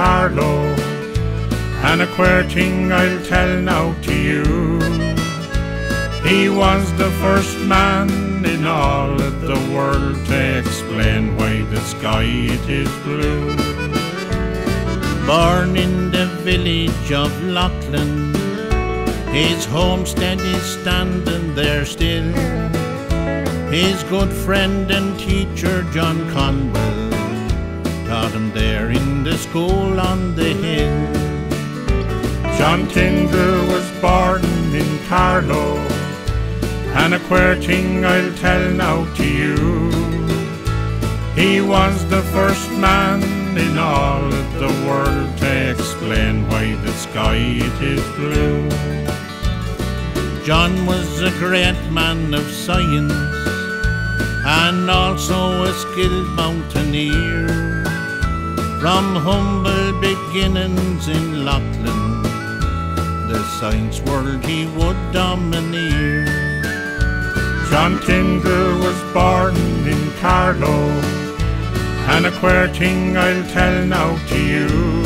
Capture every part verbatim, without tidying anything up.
Carlow, and a queer thing I'll tell now to you. He was the first man in all of the world to explain why the sky it is blue. Born in the village of Loughlin, his homestead is standing there still. His good friend and teacher John Conwell taught him there in the school on the hill. John Tyndall was born in Carlow, and a queer thing I'll tell now to you. He was the first man in all of the world to explain why the sky it is blue. John was a great man of science, and also a skilled mountaineer. From humble beginnings in Loughlin, the science world he would domineer. John Tyndall was born in Carlow, and a queer thing I'll tell now to you.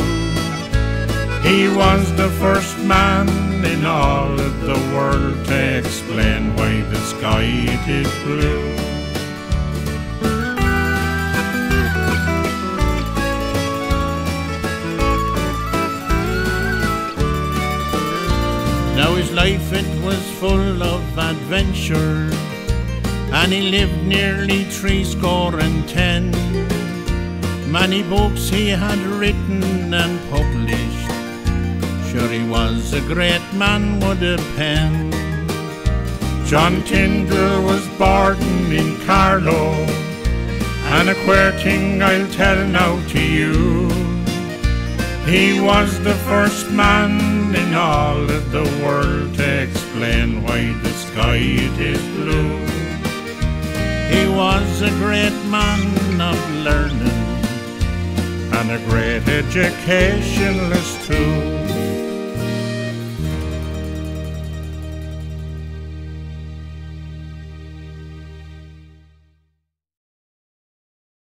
He was the first man in all of the world to explain why the sky it is blue. Now his life it was full of adventure, and he lived nearly three score and ten. Many books he had written and published, sure he was a great man with a pen. John Tyndall was born in Carlow, and a queer thing I'll tell now to you. He was the first man in all of the world to explain why the sky it is blue. He was a great man of learning, and a great educationalist too.